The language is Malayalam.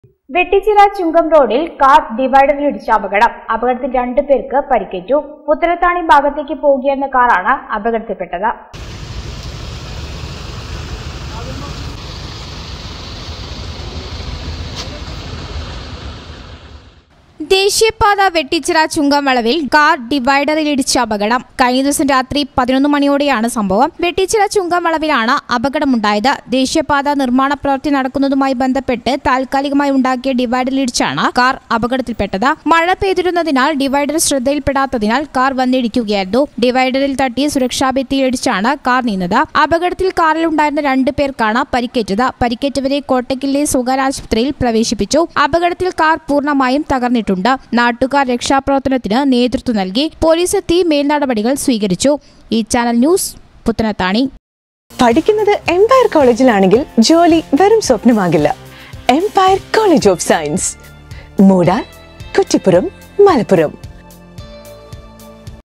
വെട്ടിച്ചിറ ചുങ്കം റോഡിൽ കാർ ഡിവൈഡറിലിടിച്ച അപകടം. അപകടത്തിൽ 2 പേർക്ക് പരിക്കേറ്റു. പുത്തലത്താണി ഭാഗത്തേക്ക് പോകുകയെന്ന കാറാണ് അപകടത്തിൽപ്പെട്ടത്. ദേശീയപാത വെട്ടിച്ചിറ ചുങ്കം വളവിൽ കാർ ഡിവൈഡറിലിടിച്ച അപകടം. കഴിഞ്ഞ ദിവസം രാത്രി 11 മണിയോടെയാണ് സംഭവം. വെട്ടിച്ചിറ ചുങ്കം വളവിലാണ് അപകടമുണ്ടായത്. ദേശീയപാത നിർമ്മാണ പ്രവൃത്തി നടക്കുന്നതുമായി ബന്ധപ്പെട്ട് താൽക്കാലികമായി ഉണ്ടാക്കിയ ഡിവൈഡറിലിടിച്ചാണ് കാർ അപകടത്തിൽപ്പെട്ടത്. മഴ പെയ്തിരുന്നതിനാൽ ഡിവൈഡർ ശ്രദ്ധയിൽപ്പെടാത്തതിനാൽ കാർ വന്നിടിക്കുകയായിരുന്നു. ഡിവൈഡറിൽ തട്ടി സുരക്ഷാഭിത്തിയിലിടിച്ചാണ് കാർ നീങ്ങുന്നത്. അപകടത്തിൽ കാറിലുണ്ടായിരുന്ന 2 പേർക്കാണ് പരിക്കേറ്റത്. പരിക്കേറ്റവരെ കോട്ടക്കലിലെ സ്വകാര്യ ആശുപത്രിയിൽ പ്രവേശിപ്പിച്ചു. അപകടത്തിൽ കാർ പൂർണ്ണമായും തകർന്നിട്ടുണ്ട്. നാട്ടുകാർ രക്ഷാപ്രവർത്തനത്തിന് നേതൃത്വം നൽകി. പോലീസ് എത്തി മേൽനടപടികൾ സ്വീകരിച്ചു. ഈ ചാനൽ ന്യൂസ് പുത്തനത്താണി. പഠിക്കുന്നത് എംപയർ കോളേജിലാണെങ്കിൽ ജോലി വെറും സ്വപ്നമാകില്ല. Empire College of Science, Moodal, Kuttippuram, Malappuram.